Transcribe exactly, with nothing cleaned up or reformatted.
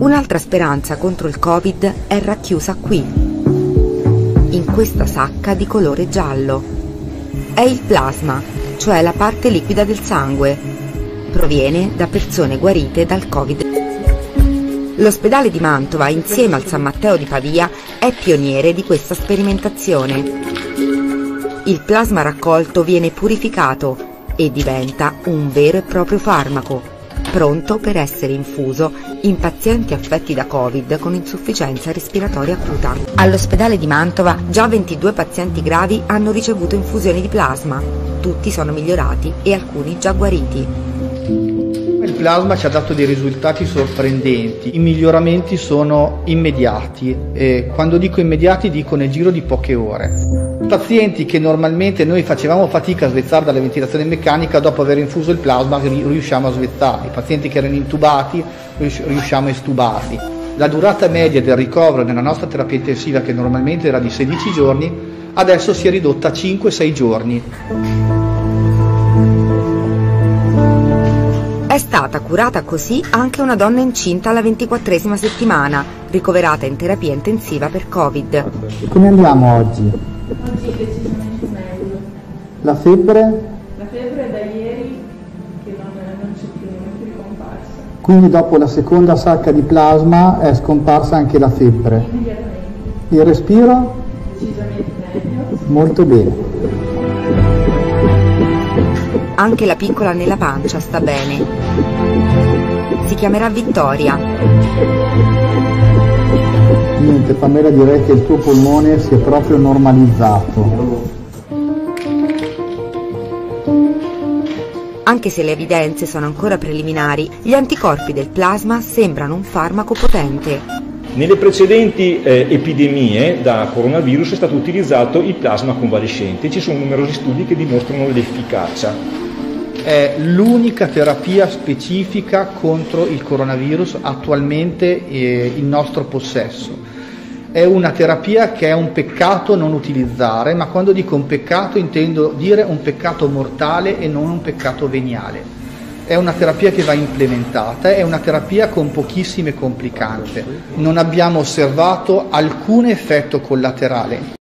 Un'altra speranza contro il Covid è racchiusa qui, in questa sacca di colore giallo. È il plasma, cioè la parte liquida del sangue. Proviene da persone guarite dal Covid. L'ospedale di Mantova, insieme al San Matteo di Pavia, è pioniere di questa sperimentazione. Il plasma raccolto viene purificato e diventa un vero e proprio farmaco, pronto per essere infuso in pazienti affetti da Covid con insufficienza respiratoria acuta. All'ospedale di Mantova già ventidue pazienti gravi hanno ricevuto infusioni di plasma. Tutti sono migliorati e alcuni già guariti. Il plasma ci ha dato dei risultati sorprendenti, i miglioramenti sono immediati e quando dico immediati dico nel giro di poche ore. Pazienti che normalmente noi facevamo fatica a svezzare dalla ventilazione meccanica, dopo aver infuso il plasma riusciamo a svezzarli. I pazienti che erano intubati riusciamo a estubarli. La durata media del ricovero nella nostra terapia intensiva, che normalmente era di sedici giorni, adesso si è ridotta a cinque sei giorni. È stata curata così anche una donna incinta alla ventiquattresima settimana, ricoverata in terapia intensiva per Covid. Come andiamo oggi? Oggi decisamente meglio. La febbre? La febbre è da ieri che non, non c'è più, non è più ricomparsa. Quindi dopo la seconda sacca di plasma è scomparsa anche la febbre? Immediatamente. Il respiro? Decisamente meglio. Molto bene. Anche la piccola nella pancia sta bene. Si chiamerà Vittoria. Niente, Pamela, direi che il tuo polmone si è proprio normalizzato. Anche se le evidenze sono ancora preliminari, gli anticorpi del plasma sembrano un farmaco potente. Nelle precedenti eh, epidemie da coronavirus è stato utilizzato il plasma convalescente. Ci sono numerosi studi che dimostrano l'efficacia. È l'unica terapia specifica contro il coronavirus attualmente eh, in nostro possesso. È una terapia che è un peccato non utilizzare, ma quando dico un peccato intendo dire un peccato mortale e non un peccato veniale. È una terapia che va implementata, è una terapia con pochissime complicanze. Non abbiamo osservato alcun effetto collaterale.